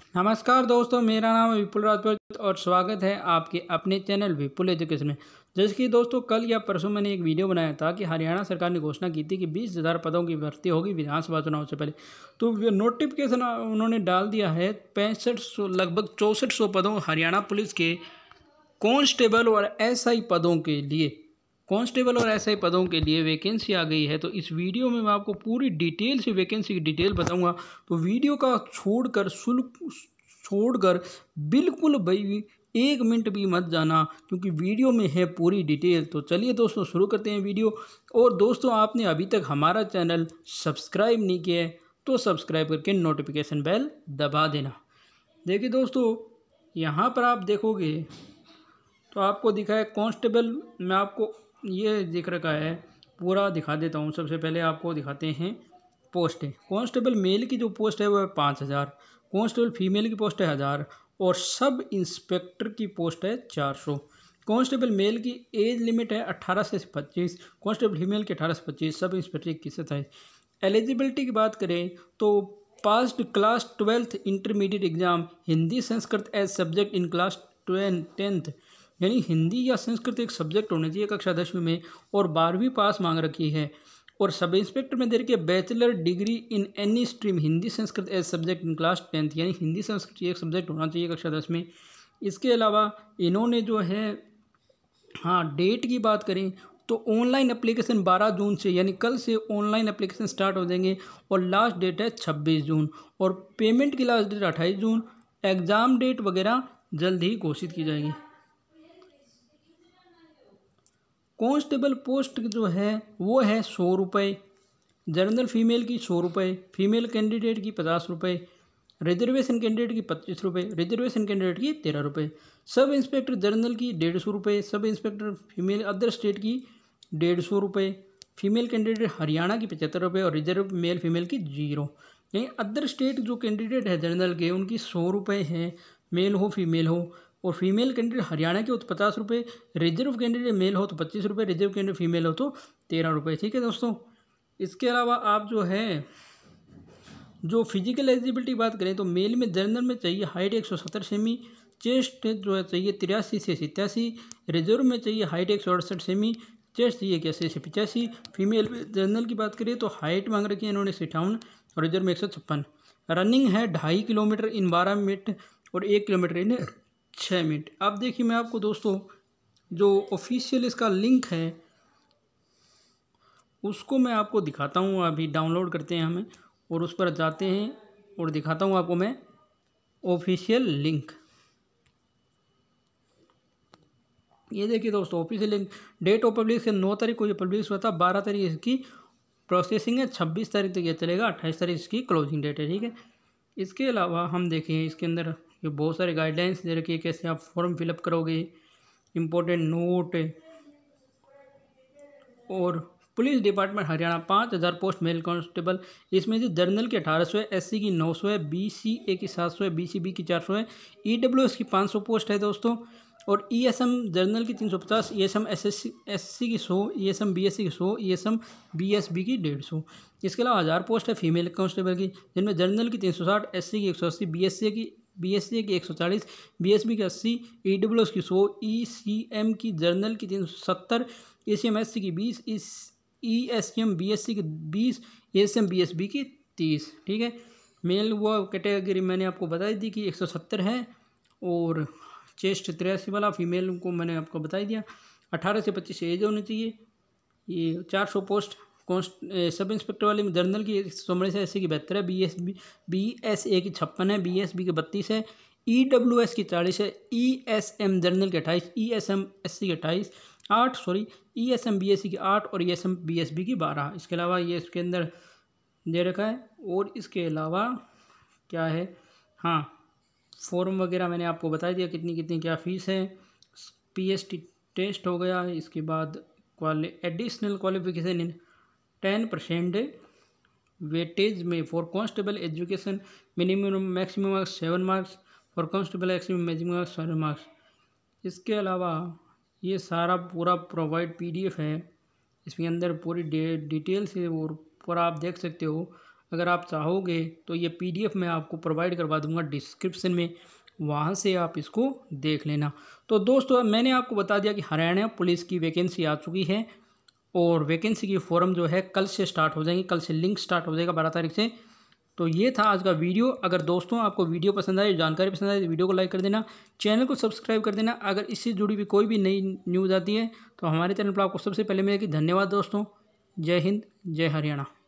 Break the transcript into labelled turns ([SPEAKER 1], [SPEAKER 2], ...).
[SPEAKER 1] नमस्कार दोस्तों, मेरा नाम है विपुल राजपूत और स्वागत है आपके अपने चैनल विपुल एजुकेशन में। जैसे कि दोस्तों कल या परसों मैंने एक वीडियो बनाया था कि हरियाणा सरकार ने घोषणा की थी कि 20,000 पदों की भर्ती होगी विधानसभा चुनाव से पहले। तो नोटिफिकेशन उन्होंने डाल दिया है 6500 लगभग 6400 पदों हरियाणा पुलिस के कांस्टेबल और एसआई पदों के लिए। कांस्टेबल और एसआई पदों के लिए वैकेंसी आ गई है। तो इस वीडियो में मैं आपको पूरी डिटेल से वैकेंसी की डिटेल बताऊंगा। तो वीडियो का छोड़कर बिल्कुल भाई 1 मिनट भी मत जाना, क्योंकि वीडियो में है पूरी डिटेल। तो चलिए दोस्तों शुरू करते हैं वीडियो। और दोस्तों आपने अभी तक हमारा चैनल सब्सक्राइब नहीं किया है तो सब्सक्राइब करके नोटिफिकेशन बेल दबा देना। देखिए दोस्तों, यहाँ पर आप देखोगे तो आपको दिखा है कांस्टेबल। मैं आपको ये दिख रखा है, पूरा दिखा देता हूँ। सबसे पहले आपको दिखाते हैं पोस्ट है। कांस्टेबल मेल की जो पोस्ट है वो है 5,000, कांस्टेबल फीमेल की पोस्ट है 1,000 और सब इंस्पेक्टर की पोस्ट है 400। कांस्टेबल मेल की एज लिमिट है 18 से 25, कांस्टेबल फीमेल की 18 से 25, सब इंस्पेक्टर 21 से 27। एलिजिबिलिटी की बात करें तो passed class 12th intermediate exam Hindi Sanskrit as subject in class 10th, यानी हिंदी या संस्कृत एक सब्जेक्ट होना चाहिए कक्षा 10वीं में, और 12वीं पास मांग रखी है। और सब इंस्पेक्टर में दे रखी है bachelor degree in any stream Hindi Sanskrit as subject in class 10th, यानी हिंदी संस्कृत एक सब्जेक्ट होना चाहिए कक्षा 10 में। इसके अलावा इन्होंने जो है, हाँ, डेट की बात करें तो ऑनलाइन एप्लीकेशन 12 जून से, यानी कल से ऑनलाइन एप्लीकेशन स्टार्ट हो जाएंगे और लास्ट डेट है 26 जून और पेमेंट की लास्ट डेट 28 जून। एग्ज़ाम डेट वगैरह जल्द ही घोषित की जाएगी। कांस्टेबल पोस्ट जो है वो है 100 रुपये, जनरल फीमेल की 100 रुपये, फीमेल कैंडिडेट की 50 रुपये, रिजर्वेशन कैंडिडेट की 25 रुपये, रिजर्वेशन कैंडिडेट की 13 रुपये, सब इंस्पेक्टर जनरल की 150 रुपये, sub inspector female other state की 150 रुपये, फीमेल कैंडिडेट हरियाणा की 75 रुपये और रिजर्व मेल फीमेल की 0। यानी अदर स्टेट जो कैंडिडेट है जनरल के उनकी 100 रुपये हैं, मेल हो फीमेल हो। और फीमेल कैंडिडेट हरियाणा के हो तो 50 रुपये, रिजर्व कैंडिडेट मेल हो तो 25 रुपये, रिजर्व कैंडिडेट फीमेल हो तो 13 रुपये। ठीक है दोस्तों, इसके अलावा आप जो है जो फिजिकल एलिजिबिलिटी बात करें तो मेल में जनरल में चाहिए हाइट 170 सेमी, चेस्ट जो है चाहिए 83 से 87, रिजर्व में चाहिए हाइट 168 सेमी, चेस्ट चाहिए 81 से 85। फीमेल जनरल की बात करें तो हाइट मांग रखी है इन्होंने 58 और रिजर्व में 156। रनिंग है 2.5 किलोमीटर इन 12 मिनट और 1 किलोमीटर इन 6 मिनट। अब देखिए मैं आपको दोस्तों जो ऑफिशियल इसका लिंक है उसको मैं आपको दिखाता हूँ। अभी डाउनलोड करते हैं हमें और उस पर जाते हैं और दिखाता हूँ आपको मैं ऑफिशियल लिंक। ये देखिए दोस्तों official link. Date of publication 9 तारीख को ये पब्लिश हुआ था, 12 तारीख इसकी प्रोसेसिंग है, 26 तारीख तक ये चलेगा, 28 तारीख इसकी क्लोजिंग डेट है। ठीक है, इसके अलावा हम देखें इसके अंदर ये बहुत सारे गाइडलाइंस दे रखी है कैसे आप फॉर्म फिलअप करोगे, इम्पोर्टेंट नोट। और police department Haryana 5,000 post male constable, इसमें से जनरल की 1800 है, एससी की 900 है, बीसीए की 700 है, बीसीबी की 400 है, ईडब्ल्यूएस की 500 पोस्ट है दोस्तों। और ईएसएम जनरल की 350, ईएसएम एससी की 100, ईएसएम बीएससी की 100, ईएसएम बीएसबी की 150। इसके अलावा 1000 पोस्ट है फीमेल कांस्टेबल की, जिनमें जनरल की 360, एससी की 180, बीएससी की 140, बीएसबी की 80, ईडब्ल्यूएस की 100, ईसीएम की जनरल की 370, ईसीएम एससी की 20, ईएसएम बीएससी की 20, ईएसएम बीएसबी की 30। ठीक है, मेल वो कैटेगरी मैंने आपको बताई दी कि 170 है और चेस्ट 83 वाला। फीमेल को मैंने आपको बता दिया 18 से 25 एज होनी चाहिए। ये 400 पोस्ट सब इंस्पेक्टर वाले में जनरल की 119 है, एससी की 72 है, बीएसए की 56 है, बीएसबी की 32 है, ईडब्ल्यूएस की 40 है, ईएसएम जनरल के 28, ईएसएम एससी के 8 ईएसएम बीएससी की 8 और ईएसएम बीएसबी की 12। इसके अलावा ये इसके अंदर दे रखा है। और इसके अलावा क्या है, हाँ, फॉर्म वगैरह मैंने आपको बता दिया कितनी कितनी क्या फ़ीस है। पीएसटी टेस्ट हो गया, इसके बाद एडिशनल क्वालिफिकेशन इन 10% वेटेज में for constable education, minimum maximum marks 7 marks, for constable maximum maximum marks 7 marks. इसके अलावा ये सारा पूरा प्रोवाइड पीडीएफ है, इसके अंदर पूरी डिटेल्स है और पूरा आप देख सकते हो। अगर आप चाहोगे तो ये PDF मैं आपको प्रोवाइड करवा दूंगा डिस्क्रिप्शन में, वहाँ से आप इसको देख लेना। तो दोस्तों मैंने आपको बता दिया कि हरियाणा पुलिस की वैकेंसी आ चुकी है और वैकेंसी की फॉर्म जो है कल से स्टार्ट हो जाएंगी, कल से लिंक स्टार्ट हो जाएगा 12 तारीख से। तो ये था आज का वीडियो। अगर दोस्तों आपको वीडियो पसंद आए, जानकारी पसंद आए तो वीडियो को लाइक कर देना, चैनल को सब्सक्राइब कर देना। अगर इससे जुड़ी हुई कोई भी नई न्यूज़ आती है तो हमारे चैनल पर आपको सबसे पहले मिलेगी। धन्यवाद दोस्तों। जय हिंद, जय हरियाणा।